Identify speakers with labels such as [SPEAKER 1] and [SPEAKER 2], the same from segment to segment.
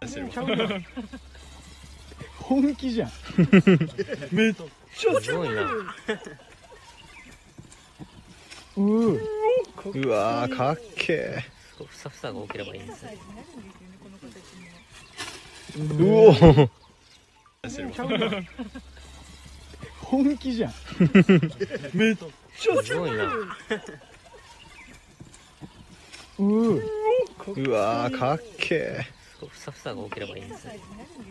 [SPEAKER 1] 本気じゃん。めっちゃ
[SPEAKER 2] すごいな。
[SPEAKER 1] う
[SPEAKER 3] わーかっけ
[SPEAKER 2] ふさふさが多ければいいんですね。
[SPEAKER 3] ー。うおー
[SPEAKER 1] 本気じゃん。めっちゃ
[SPEAKER 2] すごいな。
[SPEAKER 3] うわーかっけ
[SPEAKER 2] ふさふさが多ければいいんですね。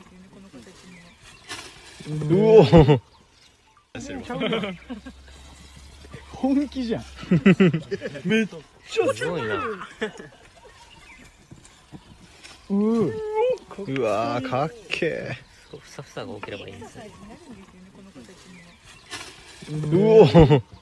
[SPEAKER 3] ー。うおー
[SPEAKER 1] 本気じゃん。めっちゃ
[SPEAKER 2] すごいな。
[SPEAKER 3] うわーかっけ
[SPEAKER 2] ふさふさが多ければいいんですね。
[SPEAKER 3] ー。うおー